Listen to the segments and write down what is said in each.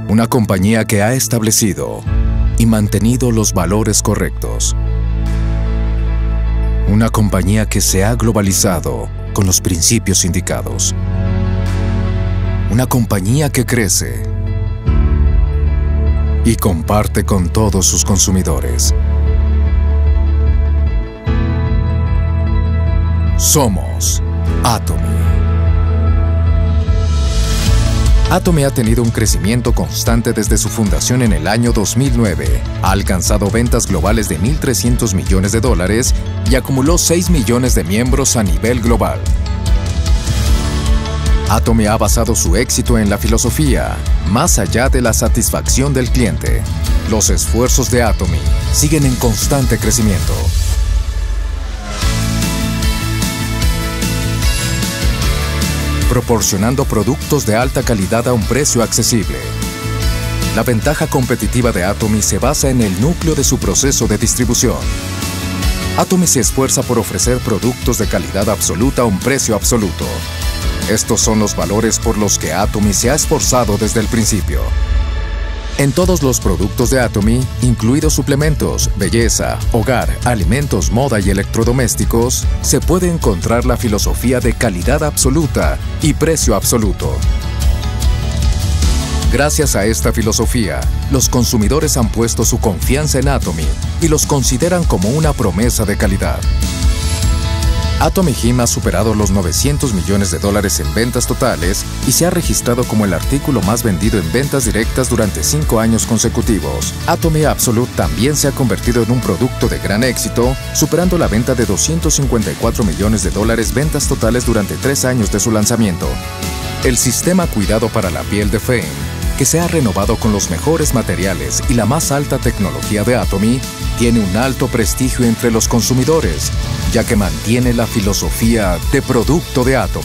Una compañía que ha establecido y mantenido los valores correctos. Una compañía que se ha globalizado con los principios indicados. Una compañía que crece y comparte con todos sus consumidores. Somos Atomy. Atomy ha tenido un crecimiento constante desde su fundación en el año 2009. Ha alcanzado ventas globales de $1.300 millones y acumuló 6 millones de miembros a nivel global. Atomy ha basado su éxito en la filosofía, más allá de la satisfacción del cliente. Los esfuerzos de Atomy siguen en constante crecimiento. Proporcionando productos de alta calidad a un precio accesible. La ventaja competitiva de Atomy se basa en el núcleo de su proceso de distribución. Atomy se esfuerza por ofrecer productos de calidad absoluta a un precio absoluto. Estos son los valores por los que Atomy se ha esforzado desde el principio. En todos los productos de Atomy, incluidos suplementos, belleza, hogar, alimentos, moda y electrodomésticos, se puede encontrar la filosofía de calidad absoluta y precio absoluto. Gracias a esta filosofía, los consumidores han puesto su confianza en Atomy y los consideran como una promesa de calidad. Atomy Gym ha superado los $900 millones en ventas totales y se ha registrado como el artículo más vendido en ventas directas durante 5 años consecutivos. Atomy Absolute también se ha convertido en un producto de gran éxito, superando la venta de $254 millones ventas totales durante 3 años de su lanzamiento. El sistema Cuidado para la Piel de Fame, que se ha renovado con los mejores materiales y la más alta tecnología de Atomy, tiene un alto prestigio entre los consumidores, ya que mantiene la filosofía de producto de Atomy.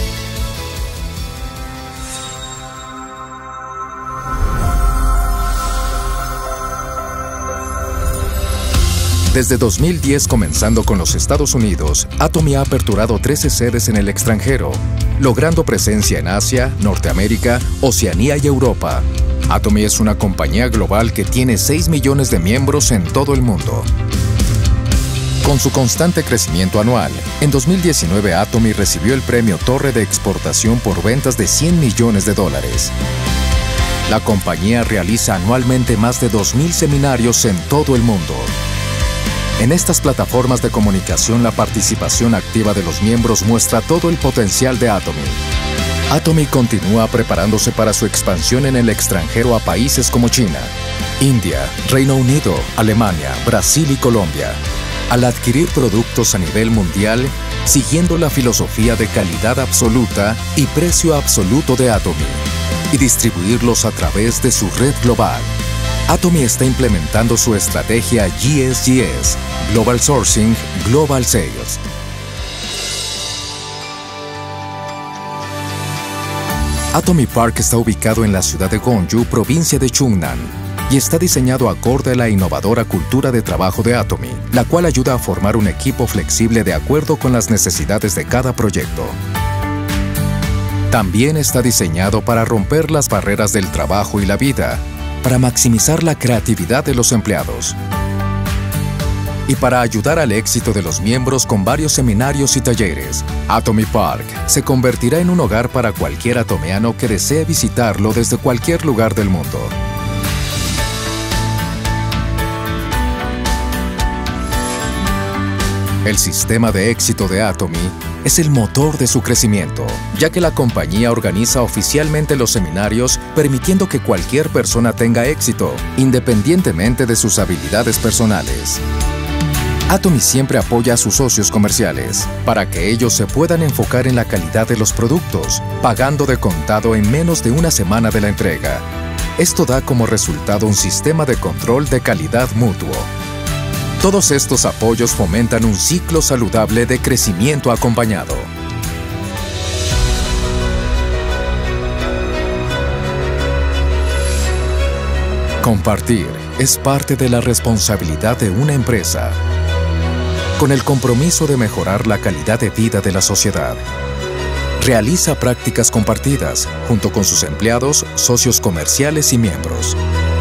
Desde 2010, comenzando con los Estados Unidos, Atomy ha aperturado 13 sedes en el extranjero, logrando presencia en Asia, Norteamérica, Oceanía y Europa. Atomy es una compañía global que tiene 6 millones de miembros en todo el mundo. Con su constante crecimiento anual, en 2019 Atomy recibió el premio Torre de Exportación por ventas de $100 millones. La compañía realiza anualmente más de 2.000 seminarios en todo el mundo. En estas plataformas de comunicación, la participación activa de los miembros muestra todo el potencial de Atomy. Atomy continúa preparándose para su expansión en el extranjero a países como China, India, Reino Unido, Alemania, Brasil y Colombia, al adquirir productos a nivel mundial, siguiendo la filosofía de calidad absoluta y precio absoluto de Atomy, y distribuirlos a través de su red global. Atomy está implementando su estrategia GSGS, Global Sourcing, Global Sales. Atomy Park está ubicado en la ciudad de Gwangju, provincia de Chungnan, y está diseñado acorde a la innovadora cultura de trabajo de Atomy, la cual ayuda a formar un equipo flexible de acuerdo con las necesidades de cada proyecto. También está diseñado para romper las barreras del trabajo y la vida, para maximizar la creatividad de los empleados y para ayudar al éxito de los miembros con varios seminarios y talleres. Atomy Park se convertirá en un hogar para cualquier atomiano que desee visitarlo desde cualquier lugar del mundo. El sistema de éxito de Atomy es el motor de su crecimiento, ya que la compañía organiza oficialmente los seminarios, permitiendo que cualquier persona tenga éxito, independientemente de sus habilidades personales. Atomy siempre apoya a sus socios comerciales, para que ellos se puedan enfocar en la calidad de los productos, pagando de contado en menos de una semana de la entrega. Esto da como resultado un sistema de control de calidad mutuo. Todos estos apoyos fomentan un ciclo saludable de crecimiento acompañado. Compartir es parte de la responsabilidad de una empresa, con el compromiso de mejorar la calidad de vida de la sociedad. realiza prácticas compartidas junto con sus empleados, socios comerciales y miembros.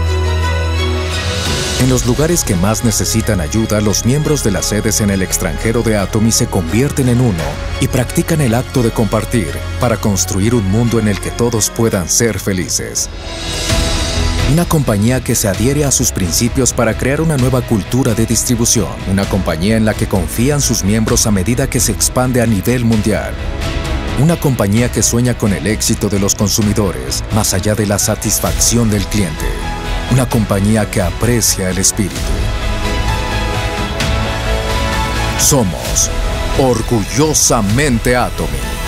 En los lugares que más necesitan ayuda, los miembros de las sedes en el extranjero de Atomy se convierten en uno y practican el acto de compartir para construir un mundo en el que todos puedan ser felices. Una compañía que se adhiere a sus principios para crear una nueva cultura de distribución. Una compañía en la que confían sus miembros a medida que se expande a nivel mundial. Una compañía que sueña con el éxito de los consumidores, más allá de la satisfacción del cliente. Una compañía que aprecia el espíritu. Somos orgullosamente Atomy.